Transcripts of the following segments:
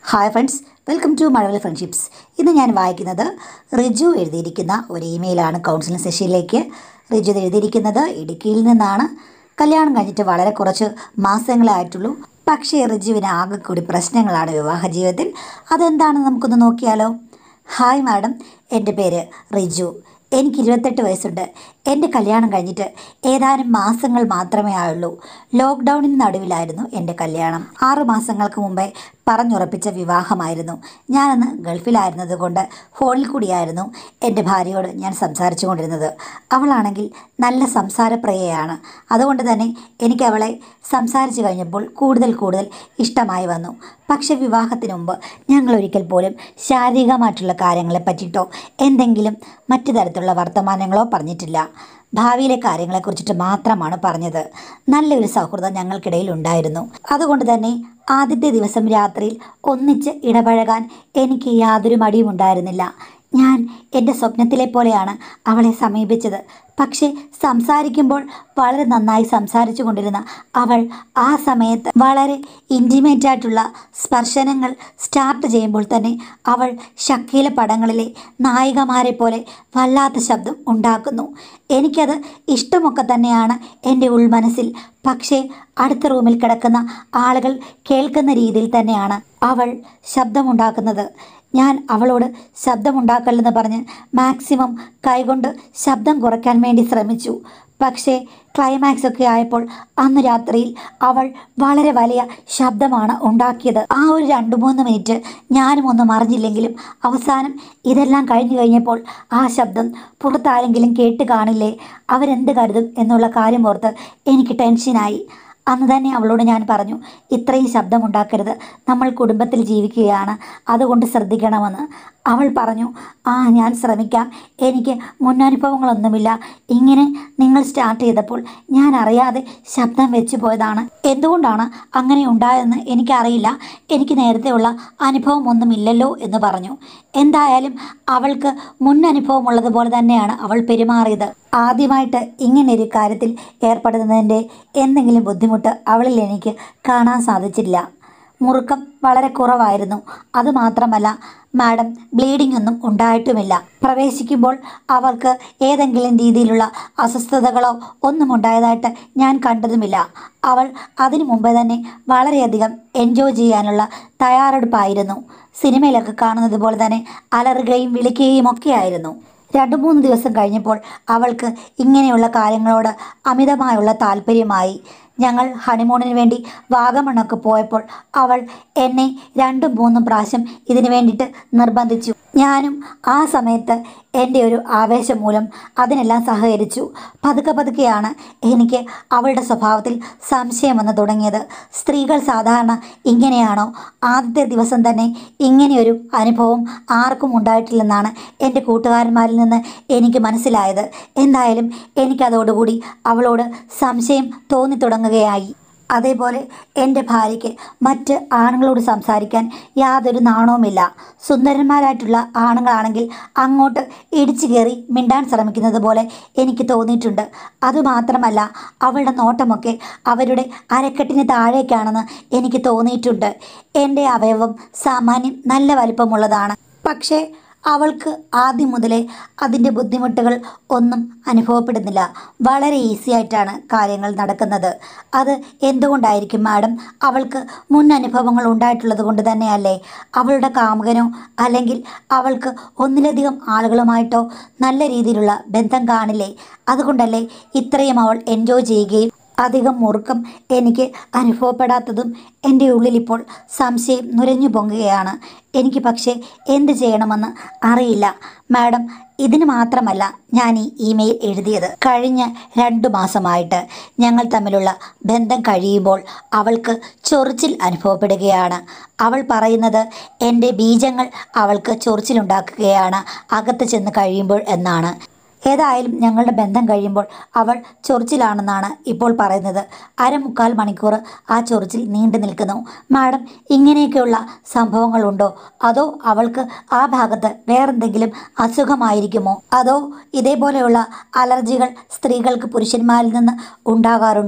Hi friends, welcome to Mazhavil friendships. ഇന്ന് ഞാൻ വായിക്കുന്നത് റിജു എഴുതിയിരിക്കുന്ന ഒരു ഇമെയിലാണ്. കൗൺസിലിംഗ് സെഷനിലേക്ക് റിജു എഴുതിയിരിക്കുന്നത് ഇടുക്കിയിൽ നിന്നാണ്. കല്യാണം കഴിഞ്ഞിട്ട് വളരെ കുറച്ച് മാസങ്ങളായിട്ടുള്ളൂ. പക്ഷേ റിജുവിന് ആകെ കൂടി പ്രശ്നങ്ങളാണ് വിവാഹ ജീവിതത്തിൽ. അതെന്താണെന്ന് നമുക്കൊന്ന് നോക്കിയാലോ. ഹായ് മാഡം, എൻ്റെ പേര് റിജു. എനിക്ക് 28 വയസ്സുണ്ട്. എൻ്റെ കല്യാണം കഴിഞ്ഞിട്ട് ഏതാനും മാസങ്ങൾ മാത്രമേ ആയുള്ളൂ. ലോക്ക്ഡൗണിന് നടുവിലായിരുന്നു എൻ്റെ കല്യാണം. 6 മാസങ്ങൾക്ക് മുമ്പേ പറഞ്ഞുറപ്പിച്ച വിവാഹമായിരുന്നു. ഞാനന്ന് ഗൾഫിലായിരുന്നത് കൊണ്ട് ഫോണിൽ കൂടിയായിരുന്നു എൻ്റെ ഭാര്യയോട് ഞാൻ സംസാരിച്ചു കൊണ്ടിരുന്നത്. അവളാണെങ്കിൽ നല്ല സംസാരപ്രിയയാണ്. അതുകൊണ്ട് തന്നെ എനിക്ക് അവളെ സംസാരിച്ചു കഴിഞ്ഞപ്പോൾ കൂടുതൽ ഇഷ്ടമായി വന്നു. പക്ഷെ വിവാഹത്തിന് മുമ്പ് ഞങ്ങൾ ഒരിക്കൽ പോലും ശാരീരികമായിട്ടുള്ള കാര്യങ്ങളെ പറ്റിയിട്ടോ എന്തെങ്കിലും മറ്റു തരത്തിലുള്ള വർത്തമാനങ്ങളോ പറഞ്ഞിട്ടില്ല. ഭാവിയിലെ കാര്യങ്ങളെക്കുറിച്ചിട്ട് മാത്രമാണ് പറഞ്ഞത്. നല്ലൊരു സൗഹൃദം ഞങ്ങൾക്കിടയിൽ ഉണ്ടായിരുന്നു. അതുകൊണ്ട് തന്നെ ആദ്യത്തെ ദിവസം രാത്രിയിൽ ഒന്നിച്ച് ഇടപഴകാൻ എനിക്ക് യാതൊരു മടിയും ഉണ്ടായിരുന്നില്ല. ഞാൻ എൻ്റെ സ്വപ്നത്തിലെ പോലെയാണ് അവളെ സമീപിച്ചത്. പക്ഷേ സംസാരിക്കുമ്പോൾ വളരെ നന്നായി സംസാരിച്ചു കൊണ്ടിരുന്ന അവൾ ആ സമയത്ത് വളരെ ഇൻറ്റിമേറ്റ് ആയിട്ടുള്ള സ്പർശനങ്ങൾ സ്റ്റാർട്ട് ചെയ്യുമ്പോൾ തന്നെ അവൾ ഷക്കീല പടങ്ങളിലെ നായികമാരെ പോലെ വല്ലാത്ത ശബ്ദം ഉണ്ടാക്കുന്നു. എനിക്കത് ഇഷ്ടമൊക്കെ തന്നെയാണ് എൻ്റെ ഉൾമനസ്സിൽ. പക്ഷേ അടുത്ത റൂമിൽ കിടക്കുന്ന ആളുകൾ കേൾക്കുന്ന രീതിയിൽ തന്നെയാണ് അവൾ ശബ്ദമുണ്ടാക്കുന്നത്. ഞാൻ അവളോട് ശബ്ദമുണ്ടാക്കല്ലെന്ന് പറഞ്ഞ് മാക്സിമം കൈകൊണ്ട് ശബ്ദം കുറയ്ക്കാൻ വേണ്ടി ശ്രമിച്ചു. പക്ഷേ ക്ലൈമാക്സ് ഒക്കെ ആയപ്പോൾ അന്ന് രാത്രിയിൽ അവൾ വളരെ വലിയ ശബ്ദമാണ് ഉണ്ടാക്കിയത്. ആ ഒരു 2-3 മിനിറ്റ് ഞാനും ഒന്നും അറിഞ്ഞില്ലെങ്കിലും അവസാനം ഇതെല്ലാം കഴിഞ്ഞപ്പോൾ ആ ശബ്ദം പുറത്താരെങ്കിലും കേട്ട് കാണില്ലേ, അവരെന്ത് കരുതും എന്നുള്ള കാര്യം ഓർത്ത് എനിക്ക് ടെൻഷനായി. അന്ന് തന്നെ അവളോട് ഞാൻ പറഞ്ഞു, ഇത്രയും ശബ്ദമുണ്ടാക്കരുത്, നമ്മൾ കുടുംബത്തിൽ ജീവിക്കുകയാണ്, അതുകൊണ്ട് ശ്രദ്ധിക്കണമെന്ന്. അവൾ പറഞ്ഞു, ഞാൻ ശ്രമിക്കാം, എനിക്ക് മുന്നനുഭവങ്ങളൊന്നുമില്ല. ഇങ്ങനെ നിങ്ങൾ സ്റ്റാർട്ട് ചെയ്തപ്പോൾ ഞാൻ അറിയാതെ ശബ്ദം വെച്ച് പോയതാണ്. എന്തുകൊണ്ടാണ് അങ്ങനെ ഉണ്ടായതെന്ന് എനിക്കറിയില്ല. എനിക്ക് നേരത്തെയുള്ള അനുഭവമൊന്നുമില്ലല്ലോ എന്ന് പറഞ്ഞു. എന്തായാലും അവൾക്ക് മുന്നനുഭവമുള്ളതുപോലെ തന്നെയാണ് അവൾ പെരുമാറിയത്. ആദ്യമായിട്ട് ഇങ്ങനെയൊരു കാര്യത്തിൽ ഏർപ്പെടുന്നതിൻ്റെ എന്തെങ്കിലും ബുദ്ധിമുട്ട് അവളിൽ എനിക്ക് കാണാൻ സാധിച്ചില്ല. മുറുക്കം വളരെ കുറവായിരുന്നു. അതുമാത്രമല്ല മാഡം, ബ്ലീഡിംഗ് ഒന്നും ഉണ്ടായിട്ടുമില്ല. പ്രവേശിക്കുമ്പോൾ അവൾക്ക് ഏതെങ്കിലും രീതിയിലുള്ള അസ്വസ്ഥതകളോ ഒന്നും ഉണ്ടായതായിട്ട് ഞാൻ കണ്ടതുമില്ല. അവൾ അതിനു മുമ്പ് തന്നെ വളരെയധികം എൻജോയ് ചെയ്യാനുള്ള തയ്യാറെടുപ്പായിരുന്നു. സിനിമയിലൊക്കെ കാണുന്നത് പോലെ തന്നെ അലറുകയും വിളിക്കുകയും ഒക്കെ ആയിരുന്നു. 2-3 ദിവസം കഴിഞ്ഞപ്പോൾ അവൾക്ക് ഇങ്ങനെയുള്ള കാര്യങ്ങളോട് അമിതമായുള്ള താല്പര്യമായി. ഞങ്ങൾ ഹണിമൂണിന് വേണ്ടി വാഗമണ്ണൊക്കെ പോയപ്പോൾ അവൾ എന്നെ 2-3 പ്രാവശ്യം ഇതിനു വേണ്ടിയിട്ട് നിർബന്ധിച്ചു. ഞാനും ആ സമയത്ത് എൻ്റെ ഒരു ആവേശം മൂലം അതിനെല്ലാം സഹകരിച്ചു. പതുക്കെയാണ് എനിക്ക് അവളുടെ സ്വഭാവത്തിൽ സംശയം വന്ന് തുടങ്ങിയത്. സ്ത്രീകൾ സാധാരണ ഇങ്ങനെയാണോ? ആദ്യത്തെ ദിവസം തന്നെ ഇങ്ങനെയൊരു അനുഭവം ആർക്കും ഉണ്ടായിട്ടില്ലെന്നാണ് എൻ്റെ കൂട്ടുകാരന്മാരിൽ നിന്ന് എനിക്ക് മനസ്സിലായത്. എന്തായാലും എനിക്കതോടുകൂടി അവളോട് സംശയം തോന്നി തുടങ്ങുകയായി. അതേപോലെ എൻ്റെ ഭാര്യയ്ക്ക് മറ്റ് ആണുങ്ങളോട് സംസാരിക്കാൻ യാതൊരു നാണവുമില്ല. സുന്ദരന്മാരായിട്ടുള്ള ആണുങ്ങളാണെങ്കിൽ അങ്ങോട്ട് ഇടിച്ചു കയറി മിണ്ടാൻ ശ്രമിക്കുന്നത് പോലെ എനിക്ക് തോന്നിയിട്ടുണ്ട്. അതുമാത്രമല്ല അവളുടെ നോട്ടമൊക്കെ അവരുടെ അരക്കെട്ടിന് താഴേക്കാണെന്ന് എനിക്ക് തോന്നിയിട്ടുണ്ട്. എൻ്റെ അവയവം സാമാന്യം നല്ല വലിപ്പമുള്ളതാണ്. പക്ഷേ അവൾക്ക് ആദ്യം മുതലേ അതിൻ്റെ ബുദ്ധിമുട്ടുകൾ ഒന്നും അനുഭവപ്പെടുന്നില്ല. വളരെ ഈസി ആയിട്ടാണ് കാര്യങ്ങൾ നടക്കുന്നത്. അത് എന്തുകൊണ്ടായിരിക്കും മാഡം? അവൾക്ക് മുൻ അനുഭവങ്ങൾ ഉണ്ടായിട്ടുള്ളത് കൊണ്ട് തന്നെയല്ലേ? അവളുടെ കാമുകനോ അല്ലെങ്കിൽ അവൾക്ക് ഒന്നിലധികം ആളുകളുമായിട്ടോ നല്ല രീതിയിലുള്ള ബന്ധം കാണില്ലേ? അതുകൊണ്ടല്ലേ ഇത്രയും അവൾ എൻജോയ് ചെയ്യുകയും അധികം മുറുക്കം എനിക്ക് അനുഭവപ്പെടാത്തതും? എൻ്റെ ഉള്ളിലിപ്പോൾ സംശയം നുരഞ്ഞു പൊങ്ങുകയാണ്. എനിക്ക് പക്ഷേ എന്ത് ചെയ്യണമെന്ന് അറിയില്ല മാഡം. ഇതിന് മാത്രമല്ല ഞാൻ ഈ ഇമെയിൽ എഴുതിയത്. കഴിഞ്ഞ 2 മാസമായിട്ട് ഞങ്ങൾ തമ്മിലുള്ള ബന്ധം കഴിയുമ്പോൾ അവൾക്ക് ചൊറിച്ചിൽ അനുഭവപ്പെടുകയാണ്. അവൾ പറയുന്നത് എൻ്റെ ബീജങ്ങൾ അവൾക്ക് ചൊറിച്ചിലുണ്ടാക്കുകയാണ് അകത്ത് ചെന്ന് കഴിയുമ്പോൾ എന്നാണ്. ഏതായാലും ഞങ്ങളുടെ ബന്ധം കഴിയുമ്പോൾ അവൾ ചൊറിച്ചിലാണെന്നാണ് ഇപ്പോൾ പറയുന്നത്. 1/4 മണിക്കൂർ ആ ചൊറിച്ചിൽ നീണ്ടു നിൽക്കുന്നു. മാഡം, ഇങ്ങനെയൊക്കെയുള്ള സംഭവങ്ങളുണ്ടോ? അതോ അവൾക്ക് ആ ഭാഗത്ത് വേറെന്തെങ്കിലും അസുഖമായിരിക്കുമോ? അതോ ഇതേപോലെയുള്ള അലർജികൾ സ്ത്രീകൾക്ക് പുരുഷന്മാരിൽ നിന്ന് ഉണ്ടാകാറുണ്ടോ?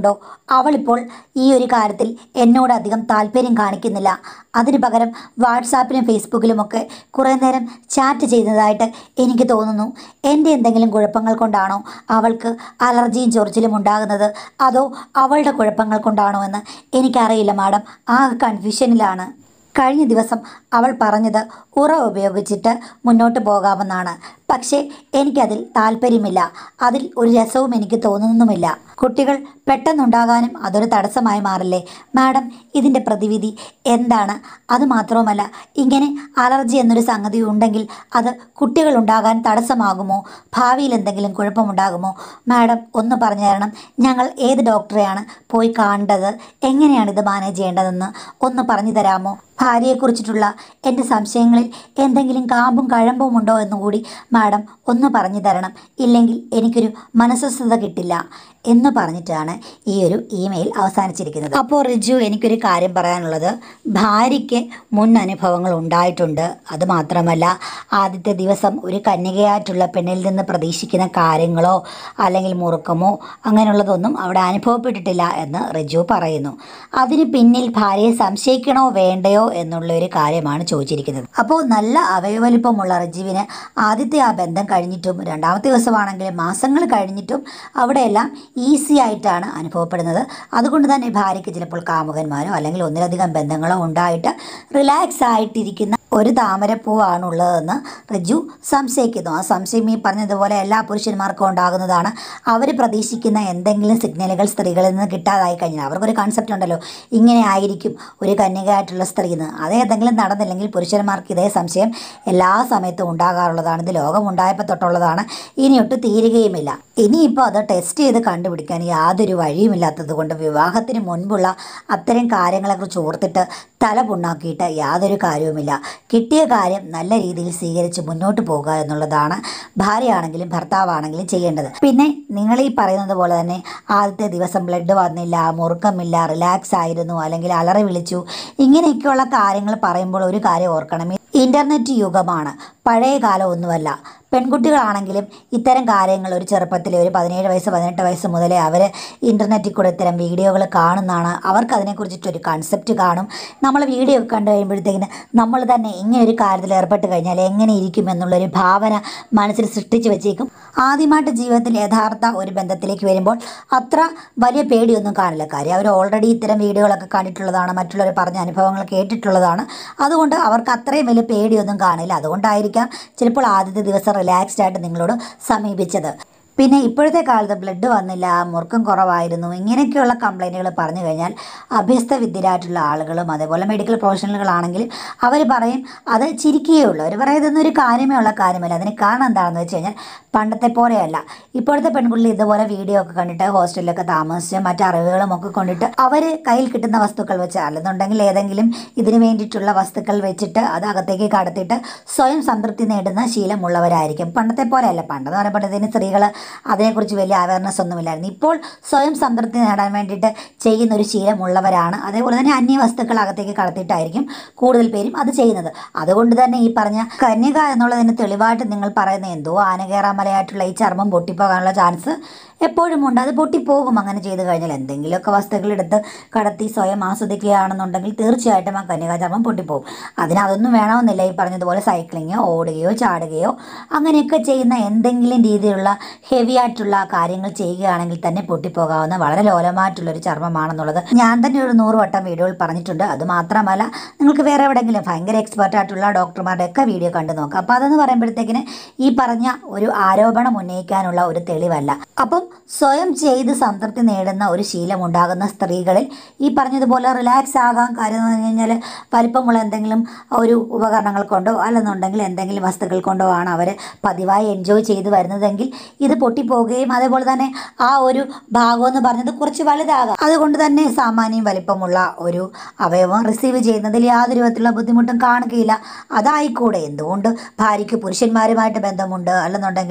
അവളിപ്പോൾ ഈ ഒരു കാര്യത്തിൽ എന്നോട് അധികം താല്പര്യം കാണിക്കുന്നില്ല. അതിനു പകരം വാട്സാപ്പിലും ഫേസ്ബുക്കിലുമൊക്കെ കുറേ നേരം ചാറ്റ് ചെയ്യുന്നതായിട്ട് എനിക്ക് തോന്നുന്നു. എൻ്റെ എന്തെങ്കിലും കുഴപ്പങ്ങൾ കൊണ്ടാണോ അവൾക്ക് അലർജിയും ചൊറിച്ചിലും ഉണ്ടാകുന്നത്, അതോ അവളുടെ കുഴപ്പങ്ങൾ കൊണ്ടാണോ എന്ന് എനിക്കറിയില്ല മാഡം. ആ കൺഫ്യൂഷനിലാണ്. കഴിഞ്ഞ ദിവസം അവൾ പറഞ്ഞത് ഉറ ഉപയോഗിച്ചിട്ട് മുന്നോട്ട് പോകാമെന്നാണ്. പക്ഷേ എനിക്കതിൽ താല്പര്യമില്ല. അതിൽ ഒരു രസവും എനിക്ക് തോന്നുന്നുമില്ല. കുട്ടികൾ പെട്ടെന്നുണ്ടാകാനും അതൊരു തടസ്സമായി മാറില്ലേ മാഡം? ഇതിൻ്റെ പ്രതിവിധി എന്താണ്? അതുമാത്രവുമല്ല, ഇങ്ങനെ അലർജി എന്നൊരു സംഗതി ഉണ്ടെങ്കിൽ അത് കുട്ടികൾ ഉണ്ടാകാൻ തടസ്സമാകുമോ? ഭാവിയിൽ എന്തെങ്കിലും കുഴപ്പമുണ്ടാകുമോ? മാഡം ഒന്ന് പറഞ്ഞു തരണം. ഞങ്ങൾ ഏത് ഡോക്ടറെയാണ് പോയി കാണേണ്ടത്? എങ്ങനെയാണ് ഇത് മാനേജ് ചെയ്യേണ്ടതെന്ന് ഒന്ന് പറഞ്ഞു തരാമോ? ഭാര്യയെക്കുറിച്ചിട്ടുള്ള എൻ്റെ സംശയങ്ങളിൽ എന്തെങ്കിലും കാമ്പും കഴമ്പും ഉണ്ടോ എന്നുകൂടി മാഡം ഒന്ന് പറഞ്ഞു തരണം. ഇല്ലെങ്കിൽ എനിക്കൊരു മനസ്വസ്ഥത കിട്ടില്ല എന്ന് പറഞ്ഞിട്ടാണ് ഈ ഒരു ഇമെയിൽ അവസാനിച്ചിരിക്കുന്നത്. അപ്പോൾ റിജു, എനിക്കൊരു കാര്യം പറയാനുള്ളത്, ഭാര്യയ്ക്ക് മുൻ അനുഭവങ്ങൾ ഉണ്ടായിട്ടുണ്ട്. അതുമാത്രമല്ല, ആദ്യത്തെ ദിവസം ഒരു കന്യകയായിട്ടുള്ള പെണ്ണിൽ നിന്ന് പ്രതീക്ഷിക്കുന്ന കാര്യങ്ങളോ അല്ലെങ്കിൽ മുറുക്കമോ അങ്ങനെയുള്ളതൊന്നും അവിടെ അനുഭവപ്പെട്ടിട്ടില്ല എന്ന് റിജു പറയുന്നു. അതിന് പിന്നിൽ ഭാര്യയെ സംശയിക്കണോ വേണ്ടയോ എന്നുള്ളൊരു കാര്യമാണ് ചോദിച്ചിരിക്കുന്നത്. അപ്പോൾ നല്ല അവയവലിപ്പമുള്ള റിജുവിന് ആദ്യത്തെ ആ ബന്ധം കഴിഞ്ഞിട്ടും രണ്ടാമത്തെ ദിവസമാണെങ്കിലും മാസങ്ങൾ കഴിഞ്ഞിട്ടും അവിടെയെല്ലാം ഈസി ആയിട്ടാണ് അനുഭവപ്പെടുന്നത്. അതുകൊണ്ട് തന്നെ ഭാര്യയ്ക്ക് ചിലപ്പോൾ കാമുകന്മാരോ അല്ലെങ്കിൽ ഒന്നിലധികം ബന്ധങ്ങളോ ഉണ്ടായിട്ട് റിലാക്സ് ആയിട്ടിരിക്കുന്ന ഒരു താമരപ്പൂവാണുള്ളതെന്ന് റിജു സംശയിക്കുന്നു. ആ സംശയം ഈ പറഞ്ഞതുപോലെ എല്ലാ പുരുഷന്മാർക്കും ഉണ്ടാകുന്നതാണ്. അവർ പ്രതീക്ഷിക്കുന്ന എന്തെങ്കിലും സിഗ്നലുകൾ സ്ത്രീകളിൽ നിന്ന് കിട്ടാതായി കഴിഞ്ഞാൽ അവർക്കൊരു കൺസെപ്റ്റ് ഉണ്ടല്ലോ, ഇങ്ങനെ ആയിരിക്കും ഒരു കന്യകയായിട്ടുള്ള സ്ത്രീ എന്ന്. അതേതെങ്കിലും നടന്നില്ലെങ്കിൽ പുരുഷന്മാർക്ക് ഇതേ സംശയം എല്ലാ സമയത്തും ഉണ്ടാകാറുള്ളതാണ്. ഇത് ലോകമുണ്ടായപ്പോൾ തൊട്ടുള്ളതാണ്. ഇനിയൊട്ട് തീരുകയുമില്ല. ഇനിയിപ്പോൾ അത് ടെസ്റ്റ് ചെയ്ത് കണ്ടുപിടിക്കാൻ യാതൊരു വഴിയുമില്ലാത്തത് കൊണ്ട് വിവാഹത്തിന് മുൻപുള്ള അത്തരം കാര്യങ്ങളെക്കുറിച്ച് ഓർത്തിട്ട് തല പുണ്ണാക്കിയിട്ട് യാതൊരു കാര്യവുമില്ല. കിട്ടിയ കാര്യം നല്ല രീതിയിൽ സ്വീകരിച്ച് മുന്നോട്ട് പോകുക എന്നുള്ളതാണ് ഭാര്യയാണെങ്കിലും ഭർത്താവാണെങ്കിലും ചെയ്യേണ്ടത്. പിന്നെ നിങ്ങൾ ഈ പറയുന്നത് പോലെ തന്നെ ആദ്യത്തെ ദിവസം ബ്ലഡ് വന്നില്ല, മുറുക്കമില്ല, റിലാക്സ് ആയിരുന്നു, അല്ലെങ്കിൽ അലറി വിളിച്ചു, ഇങ്ങനെയൊക്കെയുള്ള കാര്യങ്ങൾ പറയുമ്പോൾ ഒരു കാര്യം ഓർക്കണം, ഇൻ്റർനെറ്റ് യുഗമാണ്, പഴയ കാലം ഒന്നുമല്ല. പെൺകുട്ടികളാണെങ്കിലും ഇത്തരം കാര്യങ്ങൾ ഒരു ചെറുപ്പത്തിൽ ഒരു 17 വയസ്സ് 18 വയസ്സ് മുതലേ അവർ ഇൻ്റർനെറ്റിൽ കൂടെ ഇത്തരം വീഡിയോകൾ കാണുന്നതാണ്. അവർക്ക് അതിനെക്കുറിച്ചിട്ടൊരു കൺസെപ്റ്റ് കാണും. നമ്മൾ വീഡിയോ ഒക്കെ കണ്ടു കഴിയുമ്പോഴത്തേക്കിന് നമ്മൾ തന്നെ ഇങ്ങനെ ഒരു കാര്യത്തിൽ ഏർപ്പെട്ട് കഴിഞ്ഞാൽ എങ്ങനെ ഇരിക്കും എന്നുള്ളൊരു ഭാവന മനസ്സിൽ സൃഷ്ടിച്ച് വെച്ചേക്കും. ആദ്യമായിട്ട് ജീവിതത്തിൽ യഥാർത്ഥ ഒരു ബന്ധത്തിലേക്ക് വരുമ്പോൾ അത്ര വലിയ പേടിയൊന്നും കാണില്ല. കാര്യം അവർ ഓൾറെഡി ഇത്തരം വീഡിയോകളൊക്കെ കണ്ടിട്ടുള്ളതാണ്, മറ്റുള്ളവർ പറഞ്ഞ അനുഭവങ്ങൾ കേട്ടിട്ടുള്ളതാണ്. അതുകൊണ്ട് അവർക്ക് അത്രയും വലിയ പേടിയൊന്നും കാണില്ല. അതുകൊണ്ടായിരിക്കാം ചിലപ്പോൾ ആദ്യത്തെ ദിവസം റിലാക്സ്ഡ് ആയിട്ട് നിങ്ങളോട് സമീപിച്ചത്. പിന്നെ ഇപ്പോഴത്തെ കാലത്ത് ബ്ലഡ് വന്നില്ല, മുറുക്കം കുറവായിരുന്നു, ഇങ്ങനെയൊക്കെയുള്ള കംപ്ലൈൻറ്റുകൾ പറഞ്ഞു കഴിഞ്ഞാൽ അഭ്യസ്ത വിദ്യരായിട്ടുള്ള ആളുകളും അതേപോലെ മെഡിക്കൽ പ്രൊഫഷണലുകളാണെങ്കിലും അവർ പറയും, അത് ചിരിക്കുകയുള്ളൂ. അവർ പറയുന്നതൊന്നും ഒരു കാര്യമേ ഉള്ള കാര്യമല്ല. അതിന് കാരണം എന്താണെന്ന് വെച്ച് കഴിഞ്ഞാൽ പണ്ടത്തെ പോലെയല്ല. ഇപ്പോഴത്തെ പെൺകുട്ടികൾ ഇതുപോലെ വീഡിയോ ഒക്കെ കണ്ടിട്ട് ഹോസ്റ്റലിലൊക്കെ താമസിച്ച് മറ്ററിവുകളും ഒക്കെ കൊണ്ടിട്ട് അവർ കയ്യിൽ കിട്ടുന്ന വസ്തുക്കൾ വെച്ച്, അല്ലെന്നുണ്ടെങ്കിൽ ഏതെങ്കിലും ഇതിന് വേണ്ടിയിട്ടുള്ള വസ്തുക്കൾ വെച്ചിട്ട് അത് അകത്തേക്ക് കടത്തിയിട്ട് സ്വയം സംതൃപ്തി നേടുന്ന ശീലമുള്ളവരായിരിക്കും. പണ്ടത്തെ പോലെയല്ല. പണ്ടെന്ന് പറയുമ്പോഴത്തേന് സ്ത്രീകൾ അതിനെക്കുറിച്ച് വലിയ അവയർനെസ് ഒന്നുമില്ലായിരുന്നു. ഇപ്പോൾ സ്വയം സംതൃപ്തി നേടാൻ വേണ്ടിയിട്ട് ചെയ്യുന്നൊരു ശീലമുള്ളവരാണ്. അതേപോലെ തന്നെ അന്യവസ്തുക്കൾ അകത്തേക്ക് കടത്തിയിട്ടായിരിക്കും കൂടുതൽ പേരും അത് ചെയ്യുന്നത്. അതുകൊണ്ട് തന്നെ ഈ പറഞ്ഞ കന്യക എന്നുള്ളതിന് തെളിവായിട്ട് നിങ്ങൾ പറയുന്ന എന്തോ ആനകേറാമലയായിട്ടുള്ള ഈ ചർമ്മം പൊട്ടിപ്പോകാനുള്ള ചാൻസ് എപ്പോഴും ഉണ്ട്. അത് പൊട്ടിപ്പോകും അങ്ങനെ ചെയ്ത് കഴിഞ്ഞാൽ. എന്തെങ്കിലുമൊക്കെ വസ്തുക്കൾ എടുത്ത് കടത്തി സ്വയം ആസ്വദിക്കുകയാണെന്നുണ്ടെങ്കിൽ തീർച്ചയായിട്ടും ആ കന്യകാചർമ്മം പൊട്ടിപ്പോകും. അതൊന്നും വേണമെന്നില്ല. ഈ പറഞ്ഞതുപോലെ സൈക്ലിങ്ങോ ഓടുകയോ ചാടുകയോ അങ്ങനെയൊക്കെ ചെയ്യുന്ന എന്തെങ്കിലും രീതിയിലുള്ള ഹെവി ആയിട്ടുള്ള കാര്യങ്ങൾ ചെയ്യുകയാണെങ്കിൽ തന്നെ പൊട്ടിപ്പോകാവുന്ന വളരെ ലോലമായിട്ടുള്ളൊരു ചർമ്മമാണെന്നുള്ളത് ഞാൻ തന്നെ ഒരു 100 വട്ടം വീഡിയോയിൽ പറഞ്ഞിട്ടുണ്ട്. അതുമാത്രമല്ല, നിങ്ങൾക്ക് വേറെ എവിടെയെങ്കിലും ഭയങ്കര എക്സ്പെർട്ടായിട്ടുള്ള ഡോക്ടർമാരുടെ ഒക്കെ വീഡിയോ കണ്ടു നോക്കാം. അപ്പോൾ അതെന്ന് പറയുമ്പോഴത്തേക്കിന് ഈ പറഞ്ഞ ഒരു ആരോപണം ഉന്നയിക്കാനുള്ള ഒരു തെളിവല്ല. അപ്പം സ്വയം ചെയ്ത് സംതൃപ്തി നേടുന്ന ഒരു ശീലം ഉണ്ടാകുന്ന സ്ത്രീകളിൽ ഈ പറഞ്ഞതുപോലെ റിലാക്സ് ആകാൻ കാര്യം എന്ന് പറഞ്ഞു കഴിഞ്ഞാൽ വലിപ്പമുള്ള എന്തെങ്കിലും ഒരു ഉപകരണങ്ങൾ കൊണ്ടോ അല്ലെന്നുണ്ടെങ്കിൽ എന്തെങ്കിലും വസ്തുക്കൾ കൊണ്ടോ ആണ് അവർ പതിവായി എൻജോയ് ചെയ്ത് വരുന്നതെങ്കിൽ ഇത് പൊട്ടിപ്പോവുകയും അതേപോലെ തന്നെ ആ ഒരു ഭാഗം എന്ന് പറഞ്ഞത് കുറച്ച് വലുതാകാം. അതുകൊണ്ട് തന്നെ സാമാന്യം വലിപ്പമുള്ള ഒരു അവയവം റിസീവ് ചെയ്യുന്നതിൽ യാതൊരു വിധത്തിലുള്ള ബുദ്ധിമുട്ടും കാണുകയില്ല. അതായിക്കൂടെ. എന്തുകൊണ്ട് ഭാര്യയ്ക്ക് പുരുഷന്മാരുമായിട്ട് ബന്ധമുണ്ട്, അല്ലെന്നുണ്ടെങ്കിൽ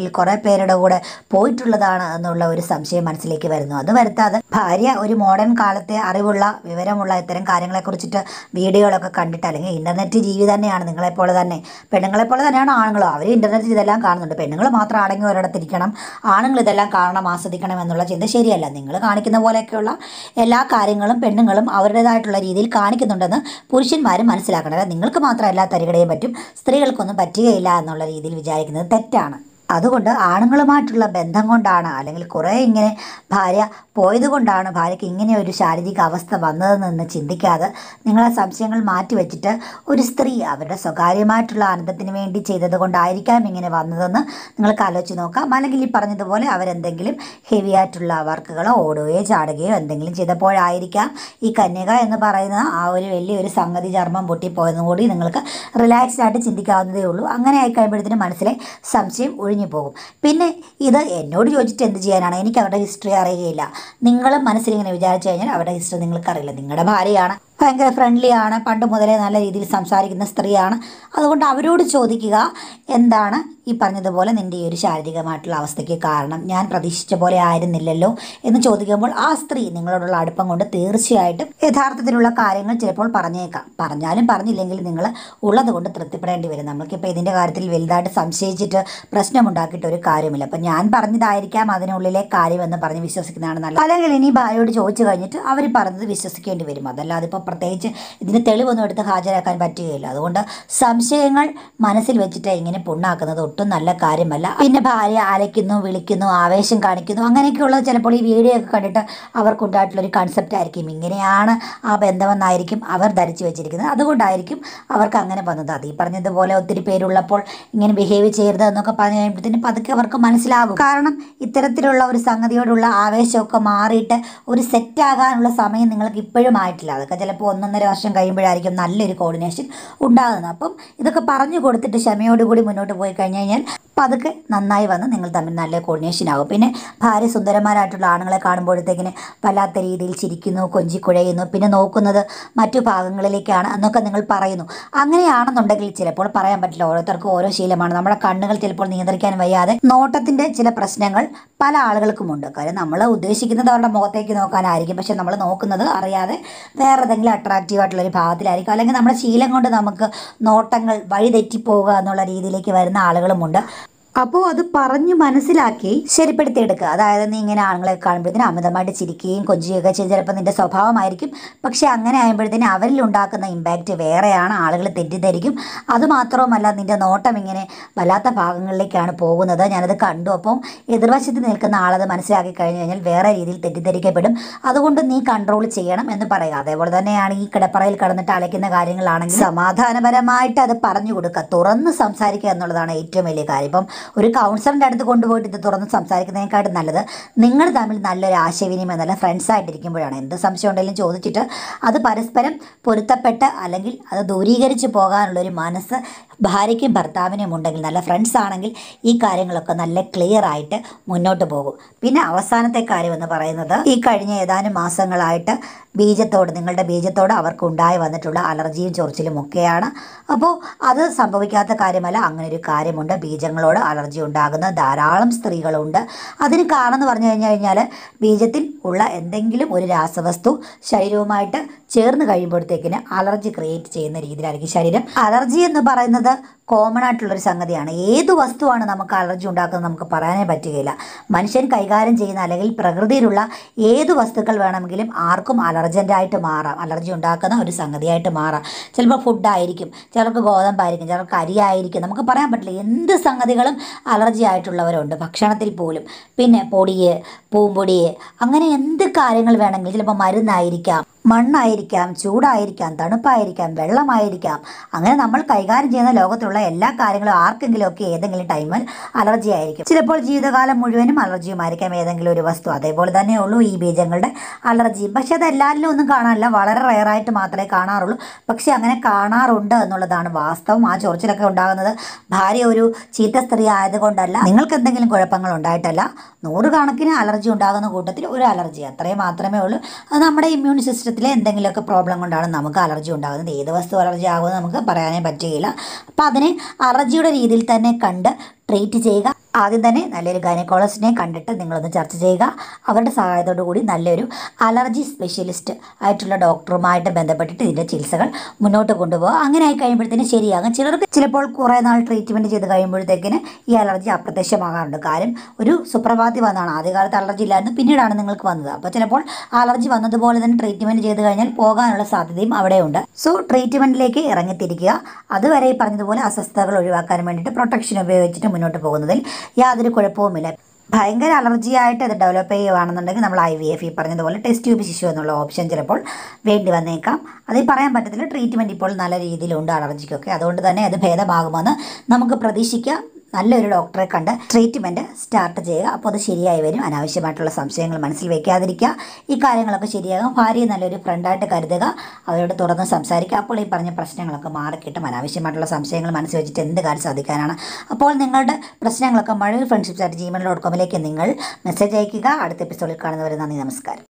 അല്ലെങ്കിൽ കുറേ പേരുടെ കൂടെ പോയിട്ടുള്ളതാണ് എന്നുള്ള ഒരു സംശയം മനസ്സിലേക്ക് വരുന്നു. അത് വരുത്താതെ ഭാര്യ ഒരു മോഡേൺ കാലത്തെ അറിവുള്ള വിവരമുള്ള ഇത്തരം കാര്യങ്ങളെക്കുറിച്ചിട്ട് വീഡിയോകളൊക്കെ കണ്ടിട്ട്, അല്ലെങ്കിൽ ഇൻ്റർനെറ്റ് ജീവി തന്നെയാണ് നിങ്ങളെപ്പോലെ തന്നെ, പെണ്ണുങ്ങളെപ്പോലെ തന്നെയാണ് ആണുങ്ങളും. അവർ ഇൻ്റർനെറ്റ് ഇതെല്ലാം കാണുന്നുണ്ട്. പെണ്ണുങ്ങൾ മാത്രം അടങ്ങി ഒരിടത്തിരിക്കണം, ആണുങ്ങൾ ഇതെല്ലാം കാണണം, ആസ്വദിക്കണം എന്നുള്ള ചിന്ത ശരിയല്ല. നിങ്ങൾ കാണിക്കുന്ന പോലെയൊക്കെയുള്ള എല്ലാ കാര്യങ്ങളും പെണ്ണുങ്ങളും അവരുടേതായിട്ടുള്ള രീതിയിൽ കാണിക്കുന്നുണ്ടെന്ന് പുരുഷന്മാരും മനസ്സിലാക്കണം. നിങ്ങൾക്ക് മാത്രം എല്ലാ തരികടയും പറ്റും, സ്ത്രീകൾക്കൊന്നും പറ്റുകയില്ല എന്നുള്ള രീതിയിൽ വിചാരിക്കുന്നത് തെറ്റാണ്. അതുകൊണ്ട് ആണുങ്ങളുമായിട്ടുള്ള ബന്ധം കൊണ്ടാണ്, അല്ലെങ്കിൽ കുറേ ഇങ്ങനെ ഭാര്യ പോയത് കൊണ്ടാണ് ഭാര്യയ്ക്ക് ഇങ്ങനെ ഒരു ശാരീരിക അവസ്ഥ വന്നതെന്ന് ചിന്തിക്കാതെ നിങ്ങളെ സംശയങ്ങൾ മാറ്റിവെച്ചിട്ട് ഒരു സ്ത്രീ അവരുടെ സ്വകാര്യമായിട്ടുള്ള ആനന്ദത്തിന് വേണ്ടി ചെയ്തത് കൊണ്ടായിരിക്കാം ഇങ്ങനെ വന്നതെന്ന് നിങ്ങൾക്ക് ആലോചിച്ച് നോക്കാം. അല്ലെങ്കിൽ ഈ പറഞ്ഞതുപോലെ അവരെന്തെങ്കിലും ഹെവി ആയിട്ടുള്ള വർക്കുകളോ ഓടുകയോ ചാടുകയോ എന്തെങ്കിലും ചെയ്തപ്പോഴായിരിക്കാം ഈ കന്യക എന്ന് പറയുന്ന ആ ഒരു വലിയൊരു സംഗതി ചർമ്മം പൊട്ടിപ്പോയെന്നും കൂടി നിങ്ങൾക്ക് റിലാക്സ്ഡ് ആയിട്ട് ചിന്തിക്കാവുന്നതേ ഉള്ളൂ. അങ്ങനെ ആയിക്കഴിയുമ്പോഴത്തേനും മനസ്സിലെ സംശയം ഒഴിഞ്ഞു പോകും. പിന്നെ ഇത് എന്നോട് ചോദിച്ചിട്ട് എന്ത് ചെയ്യാനാണ്, എനിക്ക് അവരുടെ ഹിസ്റ്ററി അറിയുകയില്ല. നിങ്ങളും മനസ്സിലിങ്ങനെ വിചാരിച്ചു കഴിഞ്ഞാൽ അവരുടെ ഹിസ്റ്ററി നിങ്ങൾക്കറിയില്ല. നിങ്ങളുടെ ഭാര്യയാണ്, ഭയങ്കര ഫ്രണ്ട്ലി ആണ്, പണ്ട് മുതലേ നല്ല രീതിയിൽ സംസാരിക്കുന്ന സ്ത്രീയാണ്. അതുകൊണ്ട് അവരോട് ചോദിക്കുക, എന്താണ് ഈ പറഞ്ഞതുപോലെ നിൻ്റെ ഈ ഒരു ശാരീരികമായിട്ടുള്ള അവസ്ഥയ്ക്ക് കാരണം, ഞാൻ പ്രതീക്ഷിച്ച പോലെ ആയിരുന്നില്ലല്ലോ എന്ന് ചോദിക്കുമ്പോൾ ആ സ്ത്രീ നിങ്ങളോടുള്ള അടുപ്പം കൊണ്ട് തീർച്ചയായിട്ടും യഥാർത്ഥത്തിലുള്ള കാര്യങ്ങൾ ചിലപ്പോൾ പറഞ്ഞേക്കാം. പറഞ്ഞാലും പറഞ്ഞില്ലെങ്കിൽ നിങ്ങൾ ഉള്ളത് കൊണ്ട് തൃപ്തിപ്പെടേണ്ടി വരും. നമുക്കിപ്പോൾ ഇതിൻ്റെ കാര്യത്തിൽ വലുതായിട്ട് സംശയിച്ചിട്ട് പ്രശ്നമുണ്ടാക്കിയിട്ട് ഒരു കാര്യമില്ല. അപ്പം ഞാൻ പറഞ്ഞതായിരിക്കാം അതിനുള്ളിലെ കാര്യമെന്ന് പറഞ്ഞ് വിശ്വസിക്കുന്നതാണ് നല്ലത്. അല്ലെങ്കിൽ ഇനി ഭാര്യയോട് ചോദിച്ചു കഴിഞ്ഞിട്ട് അവർ പറഞ്ഞത് വിശ്വസിക്കേണ്ടി വരും. അതല്ലാതെ ഇപ്പോൾ പ്രത്യേകിച്ച് ഇതിന് തെളിവൊന്നും എടുത്ത് ഹാജരാക്കാൻ പറ്റുകയില്ല. അതുകൊണ്ട് സംശയങ്ങൾ മനസ്സിൽ വെച്ചിട്ട് ഇങ്ങനെ പുണ്ണാക്കുന്നത് ഒട്ടും നല്ല കാര്യമല്ല. പിന്നെ ഭാര്യ അലയ്ക്കുന്നു, വിളിക്കുന്നു, ആവേശം കാണിക്കുന്നു, അങ്ങനെയൊക്കെയുള്ളത് ചിലപ്പോൾ ഈ വീഡിയോ ഒക്കെ കണ്ടിട്ട് അവർക്കുണ്ടായിട്ടുള്ളൊരു കൺസെപ്റ്റ് ആയിരിക്കും. ഇങ്ങനെയാണ് ആ ബന്ധമെന്നായിരിക്കും അവർ ധരിച്ചു വെച്ചിരിക്കുന്നത്. അതുകൊണ്ടായിരിക്കും അവർക്ക് അങ്ങനെ വന്നത്. അത് ഈ പറഞ്ഞതുപോലെ ഒത്തിരി പേരുള്ളപ്പോൾ ഇങ്ങനെ ബിഹേവ് ചെയ്യരുത് എന്നൊക്കെ പറഞ്ഞു കഴിയുമ്പോഴത്തേനും പതുക്കെ അവർക്ക് മനസ്സിലാകും. കാരണം ഇത്തരത്തിലുള്ള ഒരു സംഗതിയോടുള്ള ആവേശമൊക്കെ മാറിയിട്ട് ഒരു സെറ്റാകാനുള്ള സമയം നിങ്ങൾക്ക് ഇപ്പോഴും ആയിട്ടില്ല. അതൊക്കെ ചിലപ്പോൾ 1.5 വർഷം കഴിയുമ്പോഴായിരിക്കും നല്ലൊരു കോർഡിനേഷൻ ഉണ്ടാകുന്നത്. അപ്പം ഇതൊക്കെ പറഞ്ഞു കൊടുത്തിട്ട് ക്ഷമയോടുകൂടി മുന്നോട്ട് പോയി കഴിഞ്ഞ് കഴിഞ്ഞാൽ പതുക്കെ നന്നായി വന്ന് നിങ്ങൾ തമ്മിൽ നല്ല കോർഡിനേഷൻ ആകും. പിന്നെ ഭാര്യ സുന്ദരന്മാരായിട്ടുള്ള ആണുങ്ങളെ കാണുമ്പോഴത്തേക്കിന് വല്ലാത്ത രീതിയിൽ ചിരിക്കുന്നു, കൊഞ്ചിക്കുഴയുന്നു, പിന്നെ നോക്കുന്നത് മറ്റു ഭാഗങ്ങളിലേക്കാണ് എന്നൊക്കെ നിങ്ങൾ പറയുന്നു. അങ്ങനെയാണെന്നുണ്ടെങ്കിൽ ചിലപ്പോൾ പറയാൻ പറ്റില്ല, ഓരോരുത്തർക്കും ഓരോ ശീലമാണ്. നമ്മുടെ കണ്ണുകൾ ചിലപ്പോൾ നിയന്ത്രിക്കാൻ വയ്യാതെ നോട്ടത്തിൻ്റെ ചില പ്രശ്നങ്ങൾ പല ആളുകൾക്കുമുണ്ട്. കാര്യം നമ്മൾ ഉദ്ദേശിക്കുന്നത് അവരുടെ മുഖത്തേക്ക് നോക്കാനായിരിക്കും, പക്ഷെ നമ്മൾ നോക്കുന്നത് അറിയാതെ വേറെ ഏതെങ്കിലും അട്രാക്റ്റീവ് ആയിട്ടുള്ളൊരു ഭാഗത്തിലായിരിക്കും. അല്ലെങ്കിൽ നമ്മുടെ ശീലം കൊണ്ട് നമുക്ക് നോട്ടങ്ങൾ വഴി തെറ്റിപ്പോവുക എന്നുള്ള രീതിയിലേക്ക് വരുന്ന ആളുകളുമുണ്ട്. അപ്പോൾ അത് പറഞ്ഞു മനസ്സിലാക്കി ശരിപ്പെടുത്തിയെടുക്കുക. അതായത് നീ ഇങ്ങനെ ആണുങ്ങളെ കാണുമ്പോഴത്തേനും അമിതമായിട്ട് ചിരിക്കുകയും കൊഞ്ചുകയൊക്കെ ചെയ്ത് ചിലപ്പോൾ നിൻ്റെ സ്വഭാവമായിരിക്കും. പക്ഷേ അങ്ങനെ ആകുമ്പോഴത്തേനും അവരിൽ ഉണ്ടാക്കുന്ന ഇമ്പാക്റ്റ് വേറെയാണ്, ആളുകൾ തെറ്റിദ്ധരിക്കും. അതുമാത്രവുമല്ല നിൻ്റെ നോട്ടം ഇങ്ങനെ വല്ലാത്ത ഭാഗങ്ങളിലേക്കാണ് പോകുന്നത്, ഞാനത് കണ്ടു. അപ്പം എതിർവശത്ത് നിൽക്കുന്ന ആളത് മനസ്സിലാക്കി കഴിഞ്ഞ് കഴിഞ്ഞാൽ വേറെ രീതിയിൽ തെറ്റിദ്ധരിക്കപ്പെടും. അതുകൊണ്ട് നീ കൺട്രോൾ ചെയ്യണം എന്ന് പറയുക. അതേപോലെ തന്നെയാണ് ഈ കിടപ്പറയിൽ കടന്നിട്ട് അലയ്ക്കുന്ന കാര്യങ്ങളാണെങ്കിൽ സമാധാനപരമായിട്ട് അത് പറഞ്ഞു കൊടുക്കുക, തുറന്ന് സംസാരിക്കുക എന്നുള്ളതാണ് ഏറ്റവും വലിയ കാര്യം. ഇപ്പം ഒരു കൗൺസിലറിൻ്റെ അടുത്ത് കൊണ്ടുപോയിട്ട് ഇത് തുറന്ന് സംസാരിക്കുന്നതിനേക്കാളും നല്ലത് നിങ്ങൾ തമ്മിൽ നല്ലൊരു ആശയവിനിമയം, നല്ല ഫ്രണ്ട്സായിട്ടിരിക്കുമ്പോഴാണ്. എന്ത് സംശയം ഉണ്ടെങ്കിലും ചോദിച്ചിട്ട് അത് പരസ്പരം പൊരുത്തപ്പെട്ട് അല്ലെങ്കിൽ അത് ദൂരീകരിച്ച് പോകാനുള്ളൊരു മനസ്സ് ഭാര്യയ്ക്കും ഭർത്താവിനും ഉണ്ടെങ്കിൽ, നല്ല ഫ്രണ്ട്സ് ആണെങ്കിൽ ഈ കാര്യങ്ങളൊക്കെ നല്ല ക്ലിയർ ആയിട്ട് മുന്നോട്ട് പോകും. പിന്നെ അവസാനത്തെ കാര്യം എന്ന് പറയുന്നത് ഈ കഴിഞ്ഞ ഏതാനും മാസങ്ങളായിട്ട് നിങ്ങളുടെ ബീജത്തോട് അവർക്ക് ഉണ്ടായി വന്നിട്ടുള്ള അലർജിയും ചൊറിച്ചിലും ഒക്കെയാണ്. അപ്പോൾ അത് സംഭവിക്കാത്ത കാര്യമല്ല, അങ്ങനെ ഒരു കാര്യമുണ്ട്. ബീജങ്ങളോട് അലർജി ഉണ്ടാകുന്ന ധാരാളം സ്ത്രീകളുണ്ട്. അതിന് കാരണം എന്ന് പറഞ്ഞു കഴിഞ്ഞാൽ ബീജത്തിൽ ഉള്ള എന്തെങ്കിലും ഒരു രാസവസ്തു ശരീരവുമായിട്ട് ചേർന്ന് കഴിയുമ്പോഴത്തേക്കിന് അലർജി ക്രിയേറ്റ് ചെയ്യുന്ന രീതിയിലായിരിക്കും ശരീരം. അലർജി എന്ന് പറയുന്നത് കോമൺ ആയിട്ടുള്ളൊരു സംഗതിയാണ്. ഏത് വസ്തുവാണ് നമുക്ക് അലർജി ഉണ്ടാക്കുന്നത് നമുക്ക് പറയാനേ പറ്റുകയില്ല. മനുഷ്യൻ കൈകാര്യം ചെയ്യുന്ന അല്ലെങ്കിൽ പ്രകൃതിയിലുള്ള ഏത് വസ്തുക്കൾ വേണമെങ്കിലും ആർക്കും അലർജൻ്റായിട്ട് മാറാം, അലർജി ഉണ്ടാക്കുന്ന ഒരു സംഗതിയായിട്ട് മാറാം. ചിലപ്പോൾ ഫുഡായിരിക്കും, ചിലർക്ക് ഗോതമ്പായിരിക്കും, ചിലർക്ക് അരിയായിരിക്കും, നമുക്ക് പറയാൻ പറ്റില്ല. എന്ത് സംഗതികളും അലർജി ആയിട്ടുള്ളവരുണ്ട്, ഭക്ഷണത്തിൽ പോലും. പിന്നെ പൊടിയെ, പൂമ്പൊടിയെ, അങ്ങനെ എന്ത് കാര്യങ്ങൾ വേണമെങ്കിലും, ചിലപ്പോൾ മരുന്നായിരിക്കാം, മണ്ണായിരിക്കാം, ചൂടായിരിക്കാം, തണുപ്പായിരിക്കാം, വെള്ളമായിരിക്കാം, അങ്ങനെ നമ്മൾ കൈകാര്യം ചെയ്യുന്ന ലോകത്തുള്ള എല്ലാ കാര്യങ്ങളും ആർക്കെങ്കിലുമൊക്കെ ഏതെങ്കിലും ടൈമിൽ അലർജി ആയിരിക്കും. ചിലപ്പോൾ ജീവിതകാലം മുഴുവനും അലർജിയുമായിരിക്കാം ഏതെങ്കിലും ഒരു വസ്തു. അതേപോലെ തന്നെ ഉള്ളൂ ഈ ബീജങ്ങളുടെ അലർജിയും. പക്ഷെ അത് എല്ലാവരിലും ഒന്നും കാണാനില്ല, വളരെ റെയറായിട്ട് മാത്രമേ കാണാറുള്ളൂ. പക്ഷെ അങ്ങനെ കാണാറുണ്ട് എന്നുള്ളതാണ് വാസ്തവം. ആ ചൊറിച്ചിലൊക്കെ ഉണ്ടാകുന്നത് ഭാര്യ ഒരു ചീത്ത സ്ത്രീ ആയതുകൊണ്ടല്ല, നിങ്ങൾക്ക് എന്തെങ്കിലും കുഴപ്പങ്ങൾ ഉണ്ടായിട്ടല്ല. 100 കണക്കിന് അലർജി ഉണ്ടാകുന്ന കൂട്ടത്തിൽ ഒരു അലർജി, അത്രയും മാത്രമേ ഉള്ളൂ. അത് നമ്മുടെ ഇമ്മ്യൂൺ സിസ്റ്റത്തിലെ എന്തെങ്കിലുമൊക്കെ പ്രോബ്ലം കൊണ്ടാണ് നമുക്ക് അലർജി ഉണ്ടാകുന്നത്. ഏത് വസ്തു അലർജി ആകുമെന്ന് നമുക്ക് പറയാനേ പറ്റുകയില്ല. അപ്പം അതിനെ അലർജിയുടെ രീതിയിൽ തന്നെ കണ്ട് ട്രീറ്റ് ചെയ്യുക. ആദ്യം തന്നെ നല്ലൊരു ഗൈനക്കോളജിസ്റ്റിനെ കണ്ടിട്ട് നിങ്ങളൊന്ന് ചർച്ച ചെയ്യുക. അവരുടെ സഹായത്തോടു കൂടി നല്ലൊരു അലർജി സ്പെഷ്യലിസ്റ്റ് ആയിട്ടുള്ള ഡോക്ടറുമായിട്ട് ബന്ധപ്പെട്ടിട്ട് ഇതിൻ്റെ ചികിത്സകൾ മുന്നോട്ട് കൊണ്ടുപോകുക. അങ്ങനെ ആയി കഴിയുമ്പോഴത്തേന് ശരിയാകും. ചിലർക്ക് ചിലപ്പോൾ കുറേ നാൾ ട്രീറ്റ്മെൻറ്റ് ചെയ്ത് കഴിയുമ്പോഴത്തേക്കിന് ഈ അലർജി അപ്രത്യക്ഷമാകാറുണ്ട്. കാര്യം ഒരു സുപ്രഭാതി വന്നതാണ്. ആദ്യകാലത്ത് അലർജി ഇല്ലായിരുന്നു, പിന്നീടാണ് നിങ്ങൾക്ക് വന്നത്. അപ്പോൾ ചിലപ്പോൾ അലർജി വന്നതുപോലെ തന്നെ ട്രീറ്റ്മെൻറ്റ് ചെയ്ത് കഴിഞ്ഞാൽ പോകാനുള്ള സാധ്യതയും അവിടെയുണ്ട്. സോ ട്രീറ്റ്മെൻറ്റിലേക്ക് ഇറങ്ങിത്തിരിക്കുക. അതുവരെ ഈ പറഞ്ഞതുപോലെ അസ്വസ്ഥതകൾ ഒഴിവാക്കാൻ വേണ്ടിയിട്ട് പ്രൊട്ടക്ഷൻ ഉപയോഗിച്ചിട്ട് മുന്നോട്ട് പോകുന്നതിൽ യാതൊരു കുഴപ്പവുമില്ല. ഭയങ്കര അലർജിയായിട്ട് അത് ഡെവലപ്പ് ചെയ്യുകയാണെന്നുണ്ടെങ്കിൽ നമ്മൾ IVF ഈ പറഞ്ഞതുപോലെ ടെസ്റ്റ് ട്യൂബ് ശിശു എന്നുള്ള ഓപ്ഷൻ ചിലപ്പോൾ വേണ്ടി വന്നേക്കാം. അത് പറയാൻ പറ്റത്തില്ല. ട്രീറ്റ്മെൻറ്റ് ഇപ്പോൾ നല്ല രീതിയിലുണ്ട് അലർജിക്കൊക്കെ. അതുകൊണ്ട് തന്നെ അത് ഭേദമാകുമെന്ന് നമുക്ക് പ്രതീക്ഷിക്കാം. നല്ലൊരു ഡോക്ടറെ കണ്ട് ട്രീറ്റ്മെൻറ്റ് സ്റ്റാർട്ട് ചെയ്യുക. അപ്പോൾ അത് ശരിയായി വരും. അനാവശ്യമായിട്ടുള്ള സംശയങ്ങൾ മനസ്സിൽ വയ്ക്കാതിരിക്കുക. ഈ കാര്യങ്ങളൊക്കെ ശരിയാകും. ഭാര്യയെ നല്ലൊരു ഫ്രണ്ടായിട്ട് കരുതുക. അവരോട് തുറന്ന് സംസാരിക്കുക. അപ്പോൾ ഈ പറഞ്ഞ പ്രശ്നങ്ങളൊക്കെ മാറിക്കിട്ടും. അനാവശ്യമായിട്ടുള്ള സംശയങ്ങൾ മനസ്സിൽ വെച്ചിട്ട് എന്ത് കാര്യം സാധിക്കാനാണ്. അപ്പോൾ നിങ്ങളുടെ പ്രശ്നങ്ങളൊക്കെ മഴവിൽ ഫ്രണ്ട്ഷിപ്സ്@gmail.com നിങ്ങൾ മെസ്സേജ് അയയ്ക്കുക. അടുത്ത എപ്പിസോഡിൽ കാണുന്നവരെ നന്ദി, നമസ്കാരം.